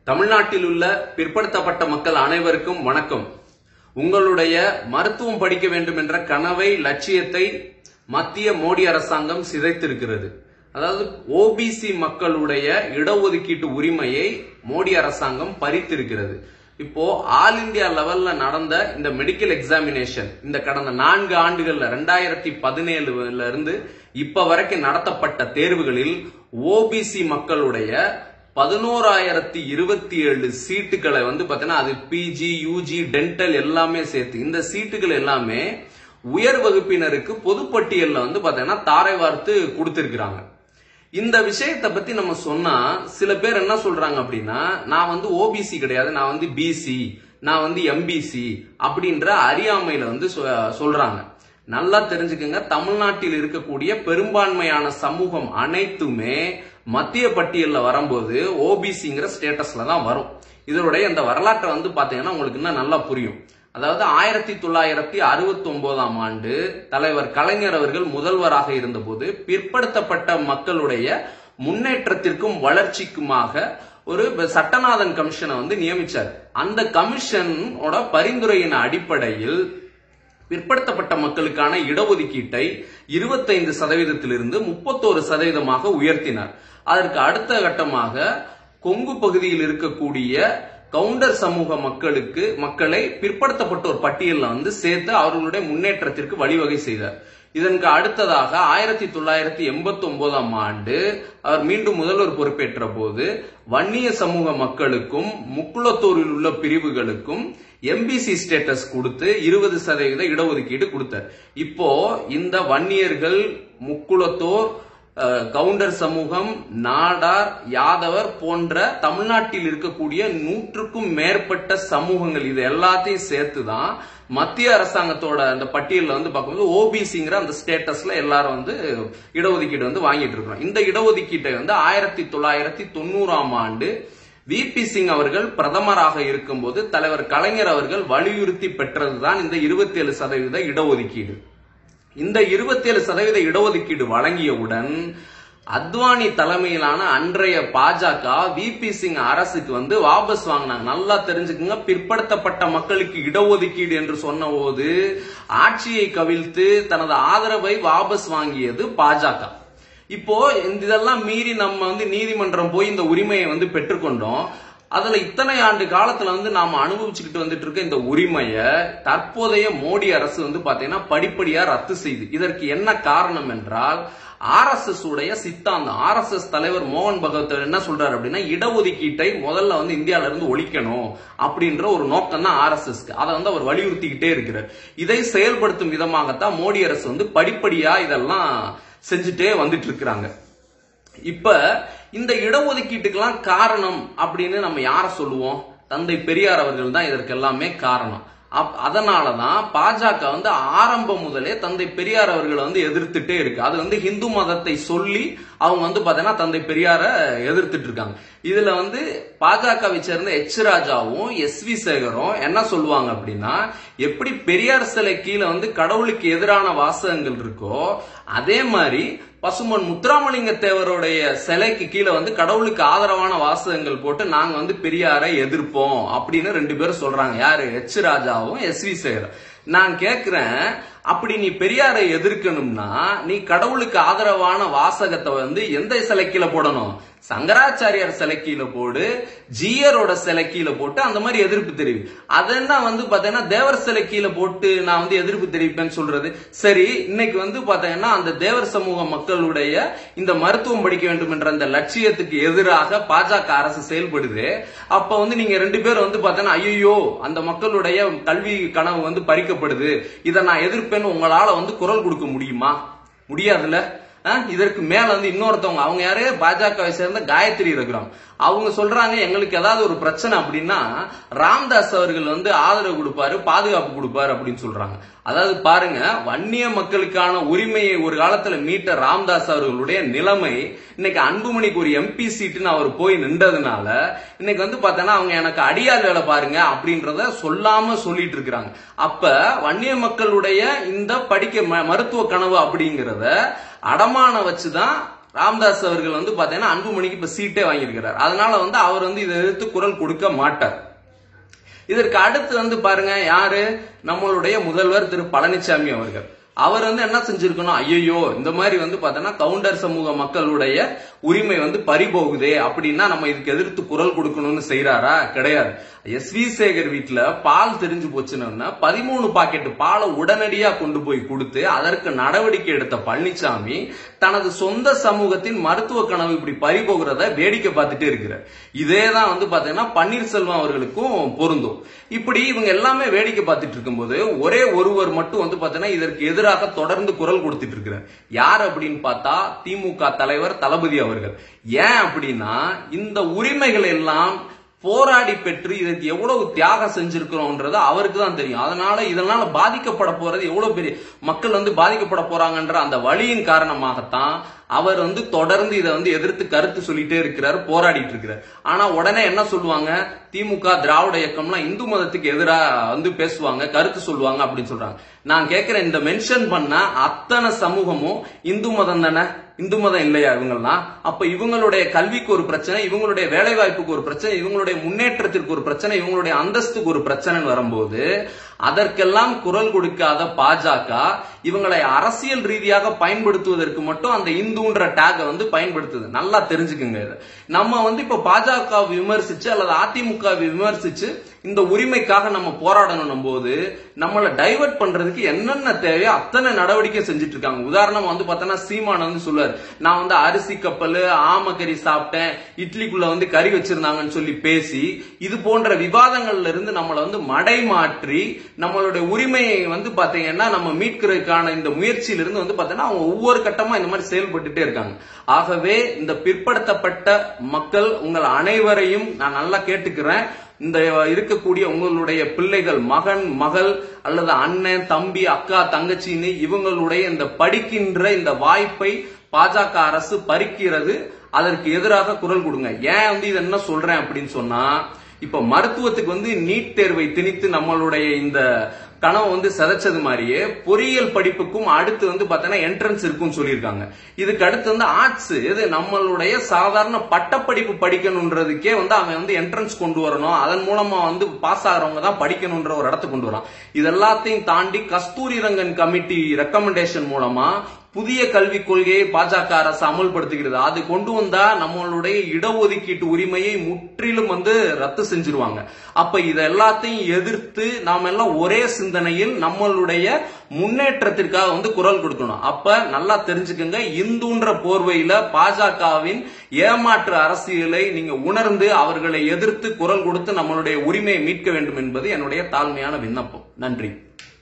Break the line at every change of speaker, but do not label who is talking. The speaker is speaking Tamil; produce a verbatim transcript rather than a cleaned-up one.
தமிழ்நாட்டில் உள்ள பிற்படுத்தப்பட்ட மக்கள் அனைவருக்கும் வணக்கம். உங்களுடைய மருத்துவம் படிக்க வேண்டும் என்ற கனவை, லட்சியத்தை மத்திய மோடி அரசாங்கம் சிதைத்திருக்கிறது. அதாவது ஓபிசி மக்களுடைய இடஒதுக்கீட்டு உரிமையை மோடி அரசாங்கம் பறித்திருக்கிறது. இப்போ ஆல் இந்தியா லெவல்ல நடந்த இந்த மெடிக்கல் எக்ஸாமினேஷன் இந்த கடந்த நான்கு ஆண்டுகள்ல ரெண்டாயிரத்தி பதினேழுல இருந்து இப்ப வரைக்கும் நடத்தப்பட்ட தேர்வுகளில் ஓபிசி மக்களுடைய பதினோராயிரத்தி இருபத்தி ஏழு சீட்டுகளை வந்து பாத்தீங்கன்னா அது பிஜி, யூஜி, டென்டல் எல்லாமே சேர்த்து இந்த சீட்டுகள் எல்லாமே உயர் வகுப்பினருக்கு பொதுப்பட்டியல்ல வந்து பாத்தீங்கன்னா தாரை வார்த்து கொடுத்திருக்கிறாங்க. இந்த விஷயத்தை பத்தி நம்ம சொன்னா சில பேர் என்ன சொல்றாங்க அப்படின்னா, நான் வந்து ஓபிசி கிடையாது, நான் வந்து பிசி, நான் வந்து எம்பிசி அப்படின்ற அறியாமையில வந்து சொல்றாங்க. நல்லா தெரிஞ்சுக்கங்க, தமிழ்நாட்டில் இருக்கக்கூடிய பெரும்பான்மையான சமூகம் அனைத்துமே மத்திய பட்டியல்ல வரும்போது ஓபிசிங்கிற ஸ்டேட்டஸ்ல தான் வரும். இதனுடைய இந்த வரலாற்றை வந்து பாத்தீங்கன்னா உங்களுக்கு இன்னும் நல்லா புரியும். அதாவது ஆயிரத்தி தொள்ளாயிரத்தி அறுபத்தி ஒன்பதாம் ஆண்டு தலைவர் கலைஞர் அவர்கள் முதல்வராக இருந்தபோது பிற்படுத்தப்பட்ட மக்களுடைய முன்னேற்றத்திற்கும் வளர்ச்சிக்குமாக ஒரு சட்டநாதன் கமிஷனை வந்து நியமிச்சார். அந்த கமிஷனோட பரிந்துரையின் அடிப்படையில் பிற்படுத்தப்பட்ட மக்களுக்கான இடஒதுக்கீட்டை இருபத்தைந்து சதவீதத்திலிருந்து முப்பத்தோரு சதவீதமாக உயர்த்தினார். அதற்கு அடுத்த கட்டமாக கொங்கு பகுதியில் இருக்கக்கூடிய கவுண்டர் சமூக மக்களுக்கு மக்களை பிற்படுத்தப்பட்டோர் பட்டியலில் வந்து சேர்த்து அவர்களுடைய முன்னேற்றத்திற்கு வழிவகை செய்தார். இதற்கு அடுத்ததாக ஆயிரத்தி தொள்ளாயிரத்தி எண்பத்தி ஒன்பதாம் ஆண்டு அவர் மீண்டும் முதல்வர் பொறுப்பேற்ற போது வன்னிய சமூக மக்களுக்கும் முக்குளத்தோரில் உள்ள பிரிவுகளுக்கும் எம்பிசி ஸ்டேட்டஸ் கொடுத்து இருபது சதவீத இடஒதுக்கீடு கொடுத்தார். இப்போ இந்த வன்னியர்கள், முக்குளத்தோர், கவுண்டர் சமூகம், நாடார், யாதவர் போன்ற தமிழ்நாட்டில் இருக்கக்கூடிய நூற்றுக்கும் மேற்பட்ட சமூகங்கள் இது எல்லாத்தையும் சேர்த்துதான் மத்திய அரசாங்கத்தோட அந்த பட்டியலில் வந்து பார்க்கும்போது ஓபிசிங்கிற அந்த ஸ்டேட்டஸ்ல எல்லாரும் வந்து இடஒதுக்கீடு வந்து வாங்கிட்டு இருக்கிறோம். இந்த இடஒதுக்கீட்டை வந்து ஆயிரத்தி தொள்ளாயிரத்தி தொண்ணூறாம் ஆண்டு வி பி சிங் அவர்கள் பிரதமராக இருக்கும்போது தலைவர் கலைஞர் அவர்கள் வலியுறுத்தி பெற்றதுதான் இந்த இருபத்தி ஏழு சதவீத இடஒதுக்கீடு. இந்த இருபத்தி ஏழு சதவீத இடஒதுக்கீடு வழங்கியவுடன் அத்வானி தலைமையிலான அன்றைய பாஜக வி பி சிங் அரசுக்கு வந்து வாபஸ் வாங்கினாங்க. நல்லா தெரிஞ்சுக்குங்க, பிற்படுத்தப்பட்ட மக்களுக்கு இடஒதுக்கீடு என்று சொன்ன போது ஆட்சியை கவிழ்த்து தனது ஆதரவை வாபஸ் வாங்கியது பாஜக. இப்போ இதெல்லாம் மீறி நம்ம வந்து நீதிமன்றம் போய் இந்த உரிமையை வந்து பெற்றுக்கொண்டோம். அதுல இத்தனை ஆண்டு காலத்துல வந்து நாம அனுபவிச்சுக்கிட்டு வந்துட்டு இருக்க இந்த உரிமையை தற்போதைய மோடி அரசு வந்து பாத்தீங்கன்னா படிப்படியா ரத்து செய்து. இதற்கு என்ன காரணம் என்றால் ஆர் எஸ் எஸ் உடைய சித்தாந்தம். ஆர் எஸ் எஸ் தலைவர் மோகன் பகவத் என்ன சொல்றாரு அப்படின்னா, இடஒதுக்கீட்டை முதல்ல வந்து இந்தியால இருந்து ஒழிக்கணும் அப்படின்ற ஒரு நோக்கம் தான் ஆர் எஸ் எஸ்க்கு. அதை வந்து அவர் வலியுறுத்திக்கிட்டே இருக்கிறார். இதை செயல்படுத்தும் விதமாகத்தான் மோடி அரசு வந்து படிப்படியா இதெல்லாம் செஞ்சுட்டே வந்துட்டு இருக்கிறாங்க. இப்ப இந்த இடஒதுக்கீட்டுக்கெல்லாம் காரணம் அப்படின்னு நம்ம யார சொல்லுவோம்? தந்தை பெரியார் அவர்கள் தான் இதற்கு எல்லாமே காரணம். அதனாலதான் பாஜக வந்து ஆரம்பம் முதலே தந்தை பெரியார் அவர்களை வந்து எதிர்த்துட்டே இருக்கு. அது வந்து இந்து மதத்தை சொல்லி அவங்க வந்து பாத்தீங்கன்னா தந்தை பெரியார எதிர்த்துட்டு இருக்காங்க. இதுல வந்து பாஜகவை சேர்ந்த எச் ராஜாவும் எஸ் வி சேகரும் என்ன சொல்லுவாங்க அப்படின்னா, எப்படி பெரியார் சிலை கீழே வந்து கடவுளுக்கு எதிரான வாசகங்கள் இருக்கோ அதே மாதிரி பசுமன் முத்துராமலிங்க தேவருடைய சிலைக்கு கீழே வந்து கடவுளுக்கு ஆதரவான வாசகங்கள் போட்டு நாங்க வந்து பெரியாரை எதிர்ப்போம் அப்படின்னு ரெண்டு பேரும் சொல்றாங்க. யாரு? எச் ராஜாவும் எஸ் வி சேகர். நான் கேக்குறேன், அப்படி நீ பெரியாரை எதிர்க்கணும்னா நீ கடவுளுக்கு ஆதரவான வாசகத்தை வந்து எந்த சிலை கீழே போடணும்? சங்கராச்சாரியார் சிலை கீழே போடு, ஜீயரோட சிலை கீழே போட்டு அந்த மாதிரி எதிர்ப்பு தெரிவி. அதென்ன வந்து பாத்தீங்கன்னா தேவர் சிலை கீழே போட்டு நான் வந்து எதிர்ப்பு தெரிவிப்பேன்னு சொல்றது. சரி, இன்னைக்கு வந்து பாத்தீங்கன்னா அந்த தேவர் சமூக மக்களுடைய இந்த மருத்துவம் படிக்க வேண்டும் என்ற அந்த லட்சியத்துக்கு எதிராக பாஜக அரசு செயல்படுது. அப்ப வந்து நீங்க ரெண்டு பேரும் வந்து பாத்தீங்கன்னா ஐயோ அந்த மக்களுடைய கல்வி கனவு வந்து பறிக்கப்படுது, இதை நான் எதிர்ப்பேன்னு உங்களால வந்து குரல் கொடுக்க முடியுமா? முடியாதுல்ல. இதற்கு மேல வந்து இன்னொருத்தவங்க, அவங்க யாரு? பாஜகவை சேர்ந்த காயத்ரி இருக்கிறாங்க. அவங்க சொல்றாங்க, எங்களுக்கு ஏதாவது ஒரு பிரச்சனை அப்படின்னா ராம்தாஸ் அவர்கள் வந்து ஆதரவு கொடுப்பாரு, பாதுகாப்பு கொடுப்பாரு அப்படின்னு சொல்றாங்க. அதாவது பாருங்க, வன்னிய மக்களுக்கான உரிமையை ஒரு காலத்துல மீட்ட ராம்தாஸ் அவர்களுடைய நிலைமை இன்னைக்கு அன்புமணிக்கு ஒரு எம்பி சீட்டுன்னு அவர் போய் நின்றதுனால இன்னைக்கு வந்து பார்த்தோன்னா அவங்க எனக்கு அடியார் வேலை பாருங்க அப்படின்றத சொல்லாம சொல்லிட்டு இருக்கிறாங்க. அப்ப வன்னிய மக்களுடைய இந்த படிக்க மருத்துவ கனவு அப்படிங்கிறத அடமான வச்சுதான் ராமதாஸ் அவர்கள் வந்து பாத்தீங்கன்னா அன்புமணிக்கு இப்ப சீட்டே வாங்கியிருக்கிறார். அதனால வந்து அவர் வந்து இதை எதிர்த்து குரல் கொடுக்க மாட்டார். இதற்கு அடுத்து வந்து பாருங்க யாரு, நம்மளுடைய முதல்வர் திரு பழனிசாமி அவர்கள். அவர் வந்து என்ன செஞ்சிருக்கணும், ஐயோ இந்த மாதிரி வந்து பாத்தீங்கன்னா கவுண்டர் சமூக மக்களுடைய உரிமை வந்து பறிபோகுதே அப்படின்னா நம்ம இதுக்கு எதிர்த்து குரல் கொடுக்கணும்னு செய்யறாரா? கிடையாது. எஸ் வி சேகர் வீட்டுல பால் தெரிஞ்சு போச்சுன்னா பதிமூணு பாக்கெட் பாலை உடனடியா கொண்டு போய் கொடுத்து அதற்கு நடவடிக்கை எடுத்த பழனிசாமி தனது சொந்த சமூகத்தின் மருத்துவ கனவு இப்படி பறிபோகிறத வேடிக்கை பார்த்துட்டே இருக்கிறார். இதேதான் வந்து பாத்தீங்கன்னா பன்னீர்செல்வம் அவர்களுக்கும் பொருந்தும். இப்படி இவங்க எல்லாமே வேடிக்கை பார்த்துட்டு இருக்கும்போது ஒரே ஒருவர் மட்டும் வந்து பாத்தீங்கன்னா இதற்கு எதிராக தொடர்ந்து குரல் கொடுத்துட்டு இருக்கிறார். யார் அப்படின்னு பார்த்தா திமுக தலைவர் தளபதி அவர்கள். ஏன் அப்படின்னா இந்த உரிமைகள் எல்லாம் போராடி பெற்று இதற்கு எவ்வளவு தியாகம் செஞ்சிருக்கிறோம்ன்றது அவருக்கு தான் தெரியும். அதனால இதனால பாதிக்கப்பட போறது எவ்வளவு பெரிய மக்கள் வந்து பாதிக்கப்பட போறாங்கன்ற அந்த வழியின் காரணமாகத்தான் அவர் வந்து தொடர்ந்து இதை வந்து எதிர்த்து கருத்து சொல்லிட்டே இருக்கிறார், போராடிட்டு இருக்கிறார். ஆனா உடனே என்ன சொல்லுவாங்க, திமுக திராவிட இயக்கம்லாம் இந்து மதத்துக்கு எதிராக வந்து பேசுவாங்க, கருத்து சொல்லுவாங்க அப்படின்னு சொல்றாங்க. நான் கேட்கிறேன், இந்த மென்ஷன் பண்ண அத்தனை சமூகமும் இந்து மதம் தானே? இந்து மதம் இல்லையா இவங்கெல்லாம்? அப்ப இவங்களுடைய கல்விக்கு ஒரு பிரச்சனை, இவங்களுடைய வேலை வாய்ப்புக்கு ஒரு பிரச்சனை, இவங்களுடைய முன்னேற்றத்திற்கு ஒரு பிரச்சனை, இவங்களுடைய அந்தஸ்துக்கு ஒரு பிரச்சனை வரும்போது அதற்கெல்லாம் குரல் கொடுக்காத பாஜக இவங்களை அரசியல் ரீதியாக பயன்படுத்துவதற்கு மட்டும் அந்த இந்துன்ற டேக வந்து பயன்படுத்துது. நல்லா தெரிஞ்சுக்குங்க. நம்ம வந்து இப்ப பாஜக விமர்சிச்சு அல்லது அதிமுக விமர்சிச்சு இந்த உரிமைக்காக நம்ம போராடணும் போது நம்மளை டைவர்ட் பண்றதுக்கு என்னென்ன தேவையோ அத்தனை நடவடிக்கை செஞ்சுட்டு இருக்காங்க. உதாரணம் வந்து பார்த்தோன்னா சீமான் வந்து சொல்லுவார், நான் வந்து அரிசி கப்பல் ஆமக்கறி சாப்பிட்டேன், இட்லிக்குள்ள வந்து கறி வச்சிருந்தாங்கன்னு சொல்லி பேசி இது போன்ற விவாதங்கள்ல இருந்து நம்மளை வந்து மடை மாற்றி நம்மளுடைய உரிமையை வந்து பாத்தீங்கன்னா நம்ம மீட்கிறதுக்கான இந்த முயற்சியிலிருந்து வந்து பாத்தீங்கன்னா அவங்க ஒவ்வொரு கட்டமா இந்த மாதிரி செயல்பட்டுட்டே இருக்காங்க. ஆகவே இந்த பிற்படுத்தப்பட்ட மக்கள் உங்கள் அனைவரையும் நான் நல்லா கேட்டுக்கிறேன். இந்த இருக்கக்கூடிய உங்களுடைய பிள்ளைகள், மகன் மகள் அல்லது அண்ணன் தம்பி அக்கா தங்கச்சின்னு இவங்களுடைய இந்த படிக்கின்ற இந்த வாய்ப்பை பாஜக அரசு பறிக்கிறது. அதற்கு எதிராக குரல் கொடுங்க. ஏன் வந்து இது என்ன சொல்றேன் அப்படின்னு சொன்னா, இப்ப மருத்துவத்துக்கு வந்து நீட் தேர்வை திணித்து நம்மளுடைய இந்த கனவு வந்து சதைச்சது மாதிரியே பொறியியல் படிப்புக்கும் அடுத்து வந்து பாத்தீங்கன்னா என்ட்ரன்ஸ் இருக்குன்னு சொல்லியிருக்காங்க. இதுக்கு அடுத்து வந்து ஆர்ட்ஸ், இது நம்மளுடைய சாதாரண பட்டப்படிப்பு படிக்கணும்ன்றதுக்கே வந்து அவன் வந்து என்ட்ரன்ஸ் கொண்டு வரணும், அதன் மூலமா வந்து பாஸ் ஆகிறவங்க தான் படிக்கணும்ன்ற ஒரு இடத்துக்கு கொண்டு வரான். இது எல்லாத்தையும் தாண்டி கஸ்தூரி ரங்கன் கமிட்டி ரெக்கமெண்டேஷன் மூலமா புதிய கல்விக் கொள்கையை பாஜக அரசு அமல்படுத்துகிறது. அது கொண்டு வந்தா நம்மளுடைய இடஒதுக்கீட்டு உரிமையை முற்றிலும் வந்து ரத்து செஞ்சிருவாங்க. அப்ப இத எல்லாத்தையும் எதிர்த்து நாம எல்லாம் ஒரே சிந்தனையில் நம்மளுடைய முன்னேற்றத்திற்காக வந்து குரல் கொடுக்கணும். அப்ப நல்லா தெரிஞ்சுக்கங்க, இந்துன்ற போர்வையில பாஜகவின் ஏமாற்று அரசியலை நீங்க உணர்ந்து அவர்களை எதிர்த்து குரல் கொடுத்து நம்மளுடைய உரிமையை மீட்க வேண்டும் என்பது என்னுடைய தாழ்மையான விண்ணப்பம். நன்றி.